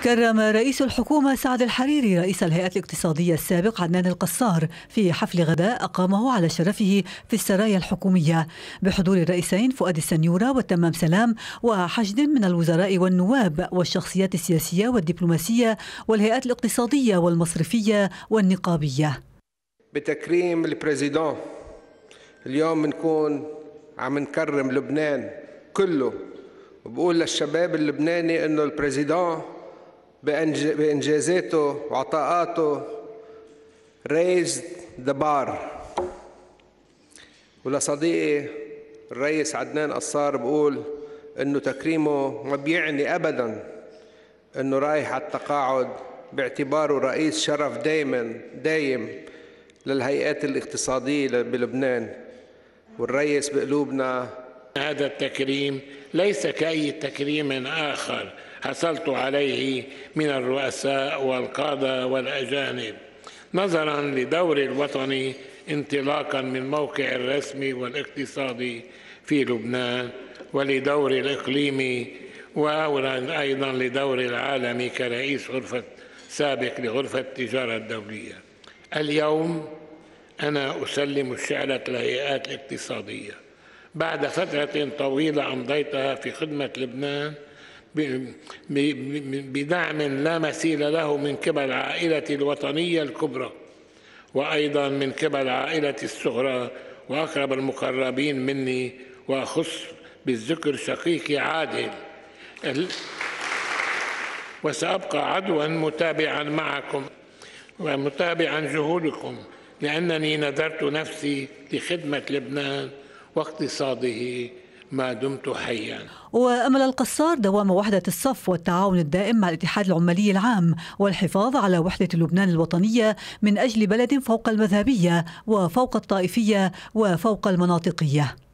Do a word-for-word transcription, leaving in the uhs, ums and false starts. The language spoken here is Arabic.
كرم رئيس الحكومة سعد الحريري رئيس الهيئة الاقتصادية السابق عدنان القصار في حفل غداء أقامه على شرفه في السرايا الحكومية بحضور الرئيسين فؤاد السنيورة والتمام سلام وحشد من الوزراء والنواب والشخصيات السياسية والدبلوماسية والهيئات الاقتصادية والمصرفية والنقابية. بتكريم البريزيدون اليوم بنكون عم نكرم لبنان كله، وبقول للشباب اللبناني انه البريزيدون بانجازاته وعطاءاته raised the bar. ولصديقي الرئيس عدنان قصار بقول انه تكريمه ما بيعني ابدا انه رايح على التقاعد، باعتباره رئيس شرف دايما دايم للهيئات الاقتصادية بلبنان، والرئيس بقلوبنا. هذا التكريم ليس كأي تكريم آخر حصلت عليه من الرؤساء والقادة والأجانب، نظرا لدوري الوطني انطلاقا من موقع الرسمي والاقتصادي في لبنان، ولدور الإقليمي، وأيضا لدور العالمي كرئيس غرفة سابق لغرفة التجارة الدولية. اليوم أنا أسلم الشعلة للهيئات الاقتصادية بعد فترة طويلة أمضيتها في خدمة لبنان بدعم لا مثيل له من قبل عائلتي الوطنية الكبرى، وأيضا من قبل عائلتي الصغرى وأقرب المقربين مني، وأخص بالذكر شقيقي عادل. وسأبقى عدوا متابعا معكم ومتابعا جهودكم، لأنني نذرت نفسي لخدمة لبنان واقتصاده ما دمت حيا. وأمل القصار دوام وحدة الصف والتعاون الدائم مع الاتحاد العمالي العام والحفاظ على وحدة لبنان الوطنية من أجل بلد فوق المذهبية وفوق الطائفية وفوق المناطقية.